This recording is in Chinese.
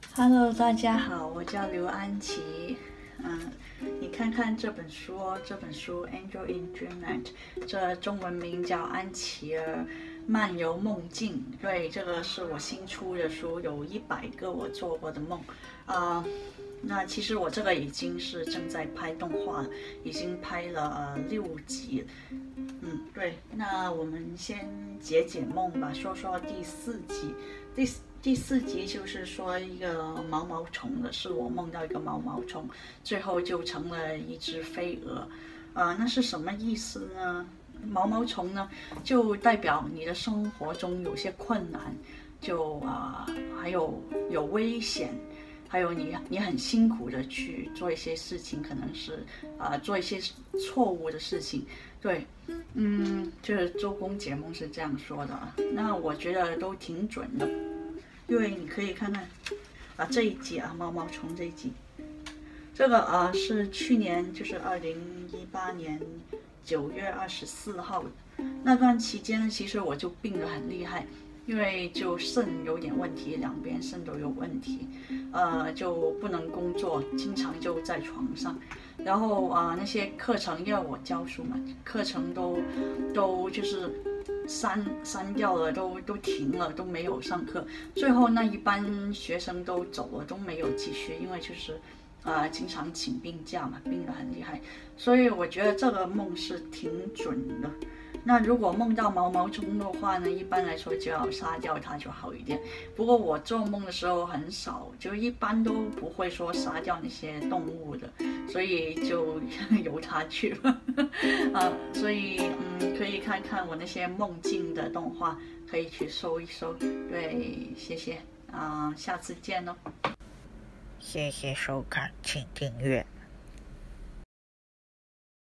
Hello，大家好，我叫刘安琪。你看看这本书哦，这本书《Angel in Dreamland》，这中文名叫安琪儿漫游梦境。对，这个是我新出的书，有100个我做过的梦。那其实我这个已经是正在拍动画了，已经拍了6集。对，那我们先解解梦吧，说说第4集。第4集就是说一个毛毛虫的，是我梦到一个毛毛虫，最后就成了一只飞蛾。那是什么意思呢？毛毛虫呢，就代表你的生活中有些困难，还有危险。还有你很辛苦的去做一些事情，可能是做一些错误的事情，对，就是周公解梦是这样说的啊。那我觉得都挺准的，因为你可以看看这一集毛毛虫这一集，这个是去年就是2018年9月24号那段期间，其实我就病得很厉害。因为就肾有点问题，2边肾都有问题，就不能工作，经常就在床上。然后那些课程，因为我教书嘛，课程都就是删掉了，都停了，都没有上课。最后那一班学生都走了，都没有继续，因为就是经常请病假嘛，病得很厉害。所以我觉得这个梦是挺准的。那如果梦到毛毛虫的话呢，一般来说就要杀掉它就好一点。不过我做梦的时候很少，就一般都不会说杀掉那些动物的，所以就由它去了。所以可以看看我那些梦境的动画，可以去搜一搜。对，谢谢下次见喽。 谢谢收看，请订阅。